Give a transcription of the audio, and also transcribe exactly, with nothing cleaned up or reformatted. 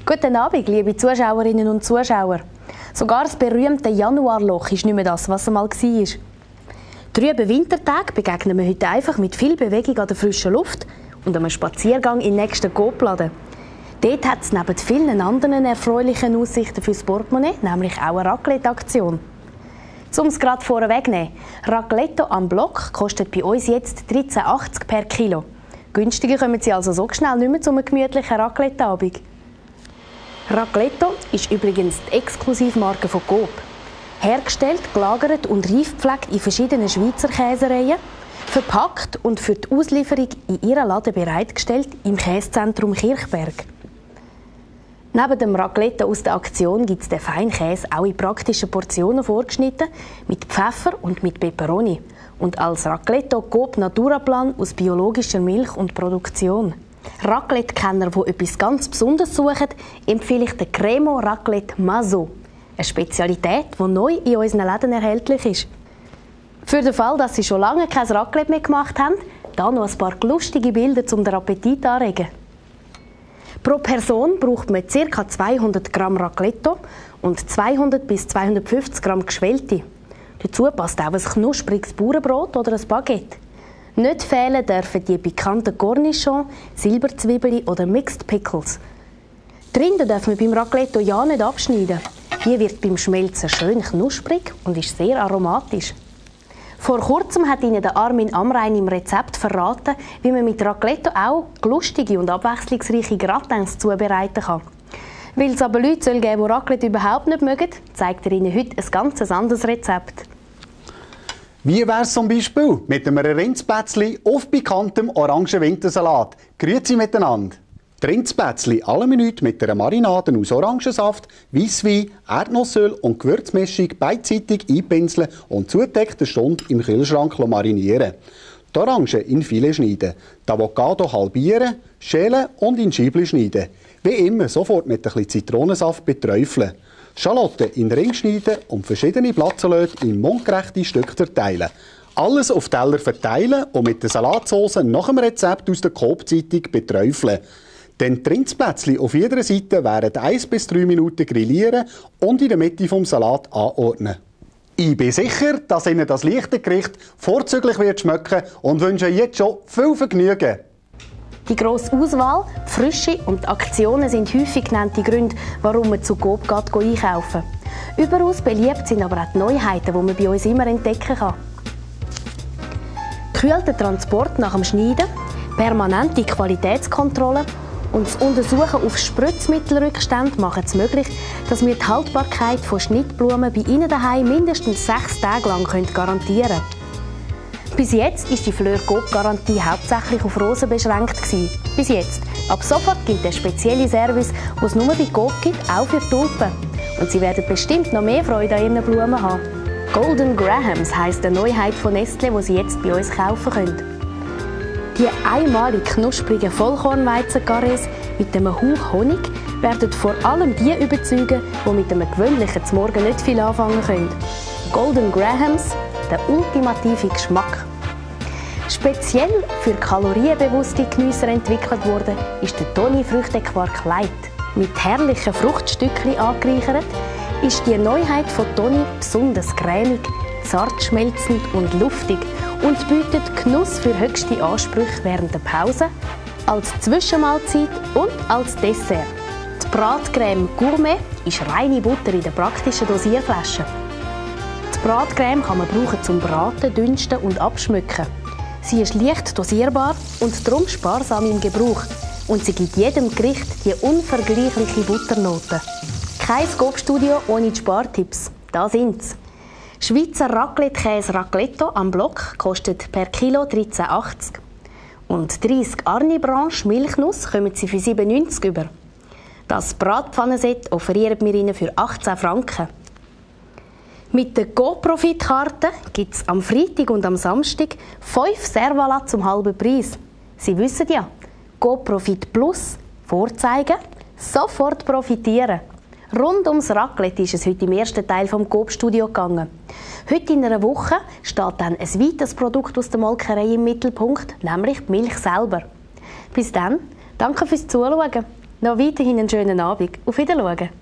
Guten Abend, liebe Zuschauerinnen und Zuschauer. Sogar das berühmte Januarloch ist nicht mehr das, was es mal war. Trüben Wintertag begegnen wir heute einfach mit viel Bewegung an der frischen Luft und einem Spaziergang in den nächsten Coop-Laden. Dort hat es neben vielen anderen erfreulichen Aussichten fürs Portemonnaie nämlich auch eine Raclette-Aktion. Um es gerade vorwegzunehmen, Raclette am Block kostet bei uns jetzt dreizehn achtzig per Kilo. Günstiger kommen Sie also so schnell nicht mehr zu einem gemütlichen Raclette-Abend. Raclette ist übrigens die Exklusivmarke von Coop. Hergestellt, gelagert und reifgepflegt in verschiedenen Schweizer Käsereien, verpackt und für die Auslieferung in Ihren Laden bereitgestellt im Käsezentrum Kirchberg. Neben dem Raclette aus der Aktion gibt es den Feinkäse auch in praktischen Portionen vorgeschnitten, mit Pfeffer und mit Peperoni. Und als Raclette Coop Naturaplan aus biologischer Milch und Produktion. Raclette-Kenner, die etwas ganz Besonderes suchen, empfehle ich den Cremo Raclette Maso. Eine Spezialität, die neu in unseren Läden erhältlich ist. Für den Fall, dass Sie schon lange kein Raclette mehr gemacht haben, da noch ein paar lustige Bilder, um den Appetit anregen. Pro Person braucht man ca. zweihundert Gramm Raclette und zweihundert bis zweihundertfünfzig Gramm Geschwellte. Dazu passt auch ein knuspriges Bauernbrot oder ein Baguette. Nicht fehlen dürfen die pikanten Cornichons, Silberzwiebeln oder Mixed Pickles. Die Rinde dürfen wir beim Raclette ja nicht abschneiden. Die wird beim Schmelzen schön knusprig und ist sehr aromatisch. Vor kurzem hat Ihnen der Armin Amrein im Rezept verraten, wie man mit Raclette auch lustige und abwechslungsreiche Gratins zubereiten kann. Weil es aber Leute soll geben, die Raclette überhaupt nicht mögen, zeigt er Ihnen heute ein ganz anderes Rezept. Wie wäre es zum Beispiel mit einem Rindsplätzli auf bekanntem orangen Wintersalat? Grüezi miteinander! Die Rindsplätzli alle Minuten mit einer Marinade aus Orangensaft, Weisswein, Erdnussöl und Gewürzmischung beidseitig einpinseln und zudeckt eine Stunde im Kühlschrank marinieren. Die Orangen in Filet schneiden, die Avocado halbieren, schälen und in Scheibchen schneiden. Wie immer sofort mit ein bisschen Zitronensaft beträufeln. Schalotten in Ring schneiden und verschiedene Blattsalate in mundgerechte Stücke verteilen. Alles auf Teller verteilen und mit der Salatsauce nach dem Rezept aus der Coop-Zeitung beträufeln. Dann die Rindsplätzli auf jeder Seite während eins bis drei Minuten grillieren und in der Mitte vom Salat anordnen. Ich bin sicher, dass Ihnen das leichte Gericht vorzüglich wird schmecken und wünsche jetzt schon viel Vergnügen. Die grosse Auswahl, die Frische und die Aktionen sind häufig genannte Gründe, warum man zu Coop geht, einkaufen. Überaus beliebt sind aber auch die Neuheiten, die man bei uns immer entdecken kann. Gekühlter Transport nach dem Schneiden, permanente Qualitätskontrolle und das Untersuchen auf Spritzmittelrückstände machen es möglich, dass wir die Haltbarkeit von Schnittblumen bei Ihnen daheim mindestens sechs Tage lang garantieren können. Bis jetzt war die Fleur Coop-Garantie hauptsächlich auf Rosen beschränkt. Bis jetzt. Ab sofort gibt es spezielle Service, die es nur bei Coop gibt, auch für Tulpen. Und Sie werden bestimmt noch mehr Freude an Ihren Blumen haben. Golden Grahams heisst eine Neuheit von Nestlé, die Sie jetzt bei uns kaufen können. Die einmalig knusprigen Vollkornweizen-Carrés mit einem Hauch Honig werden vor allem die überzeugen, die mit einem gewöhnlichen zum Morgen nicht viel anfangen können. Golden Grahams, der ultimative Geschmack. Speziell für kalorienbewusste Geniesser entwickelt worden ist der Toni Früchtequark Light. Mit herrlichen Fruchtstückchen angereichert ist die Neuheit von Toni besonders cremig, zart schmelzend und luftig und bietet Genuss für höchste Ansprüche während der Pause, als Zwischenmahlzeit und als Dessert. Die Bratcreme Gourmet ist reine Butter in der praktischen Dosierflasche. Die Bratcreme kann man brauchen zum Braten, Dünsten und Abschmücken. Sie ist leicht dosierbar und darum sparsam im Gebrauch. Und sie gibt jedem Gericht die unvergleichliche Butternote. Kein Coop-Studio ohne die Spartipps. Da sind's. Schweizer Raclette-Käse Raclette am Block kostet per Kilo dreizehn achtzig. Und dreissig Arni-Branche Milchnuss kommen Sie für sieben neunzig über. Das Bratpfannenset offerieren wir Ihnen für achtzehn Franken. Mit der Go-Profit-Karte gibt es am Freitag und am Samstag fünf Servalat zum halben Preis. Sie wissen ja, Go-Profit Plus, vorzeigen, sofort profitieren. Rund ums Raclette ist es heute im ersten Teil vom Coop-Studio gegangen. Heute in einer Woche steht dann ein weiteres Produkt aus der Molkerei im Mittelpunkt, nämlich die Milch selber. Bis dann, danke fürs Zuschauen. Noch weiterhin einen schönen Abend. Auf Wiedersehen.